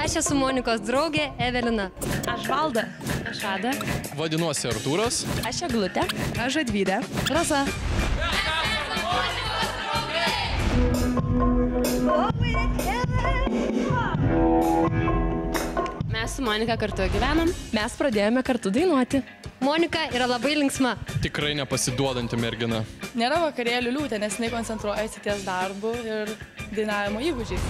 Aš esu Monikos draugė Evelina. Aš Valda. Aš Ada. Vadinuosi Artūras. Aš Eglutė. Aš Žadvydė. Rasa. Mes su Monika kartu gyvenam. Mes pradėjome kartu dainuoti. Monika yra labai linksma. Tikrai nepasiduodanti mergina. Nėra vakarėlių liūtė, nes jinai koncentruojasi ties darbu ir dainavimo įgūdžiais.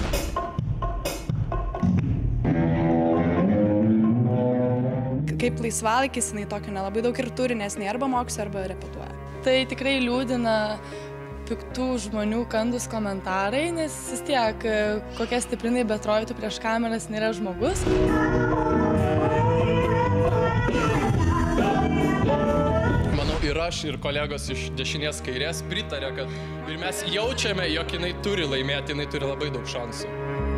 Kaip laisvalaikis, jinai tokio nelabai daug ir turi, nes jinai arba mokosi, arba repetuoja. Tai tikrai liūdina piktų žmonių kandus komentarai, nes vis tiek kokia stiprinai betrodytų prieš kameras nėra žmogus. Manau, ir aš, ir kolegos iš dešinės kairės pritarė, kad ir mes jaučiame, jog jinai turi laimėti, jinai turi labai daug šansų.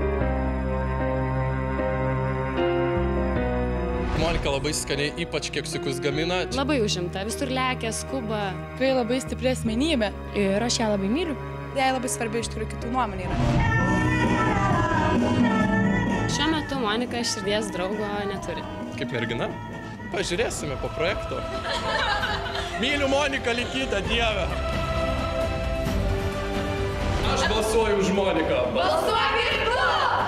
Monika labai skaniai, ypač keksiukus gamina. Labai užimta, visur lekia, skuba. Tikrai labai stipri asmenybė. Ir aš ją labai myliu. Jai labai svarbi iš tikrųjų kitų nuomonė yra. Šiuo metu Monika širdies draugo neturi. Kaip mergina? Pažiūrėsime po projekto. Myliu Moniką Linkytę, Dieve. Aš balsuoju už Moniką. Balsuok ir tu!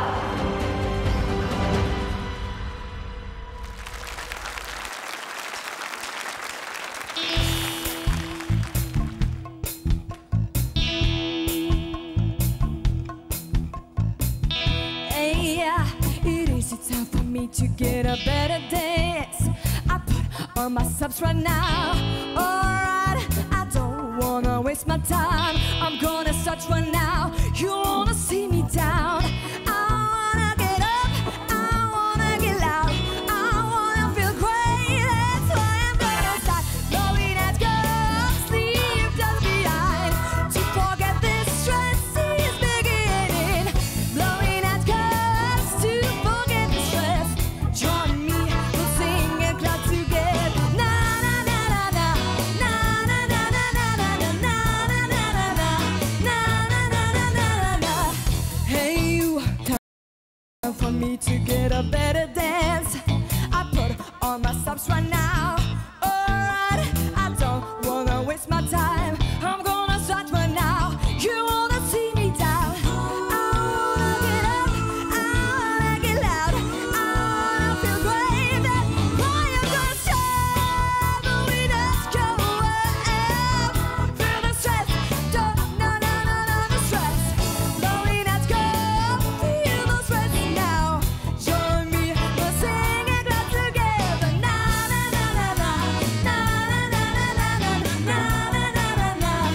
To get a better dance, I put on my subs right now. Alright, I don't wanna waste my time. I'm gonna search right now. You wanna see me down? I wanna get up, I wanna get loud, I wanna feel great. That's why I'm gonna start blowing at girls, leave just behind. To forget this stress is beginning. Blowing at girls to forget the stress. Join me, we'll sing and clap together. Na na na na na, na na na na na na na na na na na na na na. Hey you, time for me to get a better dance. I put on my stops right now. Alright, I don't wanna waste my time. I'm gonna start right now. You wanna see me down? I wanna get up, I wanna get loud, I wanna feel great. That's why I'm gonna shine, but we just go up. Feel the stress, don't the stress. Blowing at girl, feel the stress now. Join me, we'll sing and clap together. Na na na na na, na na na na na na, na na na na na,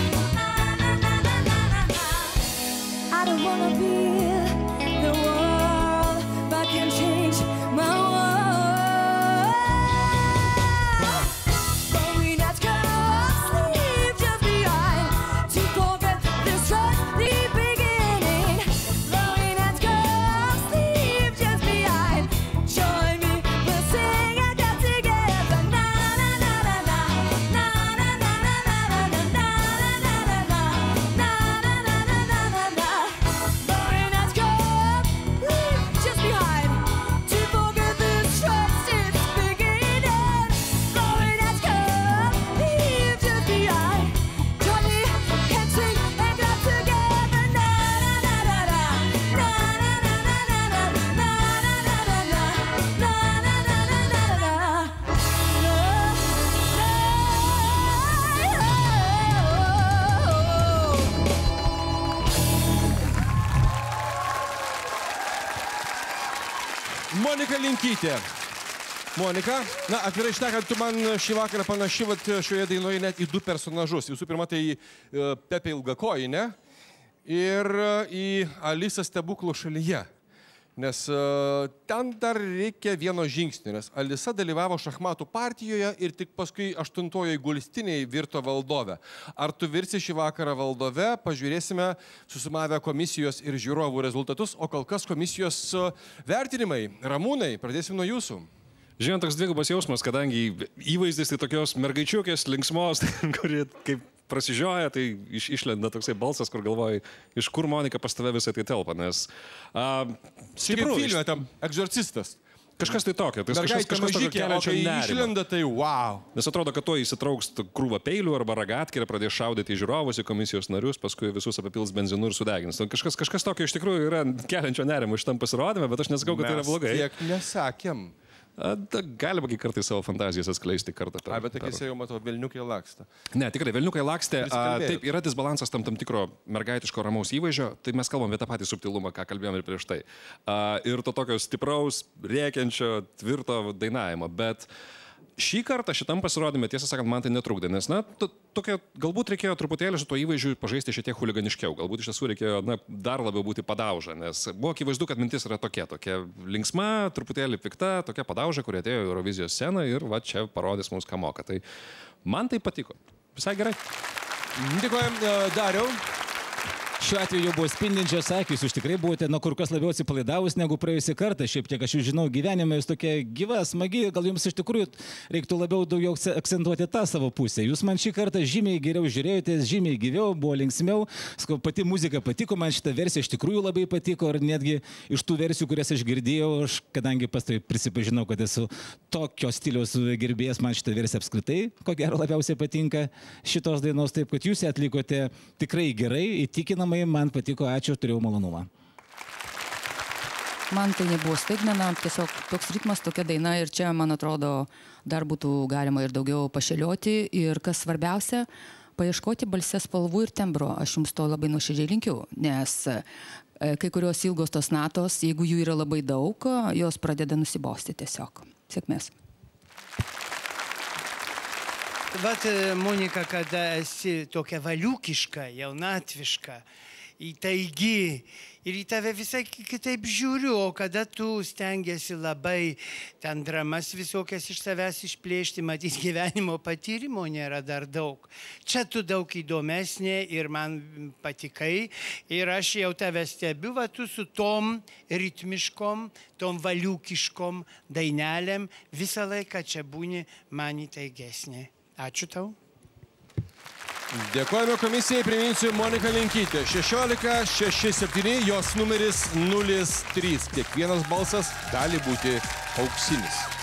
I don't wanna be the world, but can change my world. Blowing at girls, leave just behind. To forget this stress, the beginning. Blowing at girls, leave just behind. Join me, we'll sing and dance together. Na na na na na, na na na na na na na na na na na. Blowing at girls, leave just behind. To forget this stress, it's beginning. Blowing at girls, leave just behind. Join me and sing and clap together. Na na na na na, na na na na na na, na na na na na, na na na na Monika Linkytė. Monika, na, atvirai šnekant, tu man šį vakarą panaši šioje dainoje net į du personažus. Visų pirma, tai Pepė Ilgakojinė ir į Alisą Stebuklų šalyje. Nes ten dar reikia vieno žingsnio, nes Alisa dalyvavo šachmatų partijoje ir tik paskui 8-ojoje gulstiniai virto valdove. Ar tu virsi šį vakarą valdove, pažiūrėsime susumavę komisijos ir žiūrovų rezultatus, o kol kas komisijos vertinimai. Ramūnai, pradėsim nuo jūsų. Žinot, toks dvigubas jausmas, kadangi įvaizdis tai tokios mergaičiukės, linksmos, kuri kaip prasižioja, tai išlenda toksai balsas, kur galvoji, iš kur Monika pas tave visą tai telpa, nes... Šiaip filme tam egzorcistas. Kažkas tai tokio, tai kažkas tokio keliančio nerimą. Išlenda tai wow. Nes atrodo, kad to įsitrauks krūvą peilių arba ragatkį ir pradės šaudyti į žiūrovus, į komisijos narius, paskui visus apipils benzinu ir sudegins. Kažkas tokio iš tikrųjų yra keliančio nerimo šitam pasirodymą, bet aš nesakau, kad tai yra blogai. Mes tiek nesakėm. Galima kartais savo fantazijas atskleisti kartą. Bet akis jau matau, velniukai laksta. Ne, tikrai, velniukai lakstė. Taip, yra disbalansas tam tikro mergaitiško ramaus įvaizdžio, tai mes kalbam apie tą patį subtilumą, ką kalbėjom ir prieš tai. Ir to tokio stipraus, rėkiančio, tvirto dainavimo. Bet šį kartą šitam pasirodymė, tiesą sakant, man tai netrukdė, nes, na, galbūt reikėjo truputėlį su tuo įvaizdžiu pažaisti šiek tiek huliganiškiau, galbūt iš tiesų reikėjo, na, dar labiau būti padauža, nes buvo akivaizdu, kad mintis yra tokia linksma, truputėlį pikta, tokia padauža, kuri atėjo į Eurovizijos sceną ir va čia parodys mums, ką moka. Tai man tai patiko. Visai gerai. Dėkojam, Dariau. Šiuo atveju buvo spindinčios akys, jūs tikrai buvote kur kas labiau atsipalaidavus negu praėjusį kartą. Šiaip tiek aš jūs žinau, gyvenime jūs tokia gyva, smagi, gal jums iš tikrųjų reiktų labiau daugiau akcentuoti tą savo pusę. Jūs man šį kartą žymiai geriau žiūrėjotės, žymiai gyviau, buvo linksmiau, pati muzika patiko, man šitą versiją iš tikrųjų labai patiko ir netgi iš tų versijų, kurias aš girdėjau, aš kadangi paskui prisipažinau, kad esu tokio stiliaus gerbėjas, man šitą versiją apskritai, ko gero labiausiai patinka šitos dainos, taip kad jūs atlikote tikrai gerai, įtikinamai. Man patiko, ačiū, turėjau malonumą. Man tai nebuvo staigmena, tiesiog toks ritmas, tokia daina ir čia, man atrodo, dar būtų galima ir daugiau pašėlioti ir kas svarbiausia, paieškoti balse spalvų ir tembro. Aš jums to labai nuoširdžiai linkiu, nes kai kurios ilgos tos natos, jeigu jų yra labai daug, jos pradeda nusibosti tiesiog. Sėkmės. Vat, Monika, kada esi tokia valiukiška, jaunatviška, įtaigi ir į tave visai kitaip žiūriu, o kada tu stengiasi labai ten dramas visokias iš savęs išplėšti, matys gyvenimo patyrimo nėra dar daug. Čia tu daug įdomesnė ir man patikai ir aš jau tave stebiu, va tu su tom ritmiškom, tom valiukiškom dainelėm visą laiką čia būni man įtaigesnė. Ačiū tau. Dėkojame komisijai, priminsiu Monika Linkytė. 16-6-7, jos numeris 03. Kiekvienas balsas gali būti auksinis.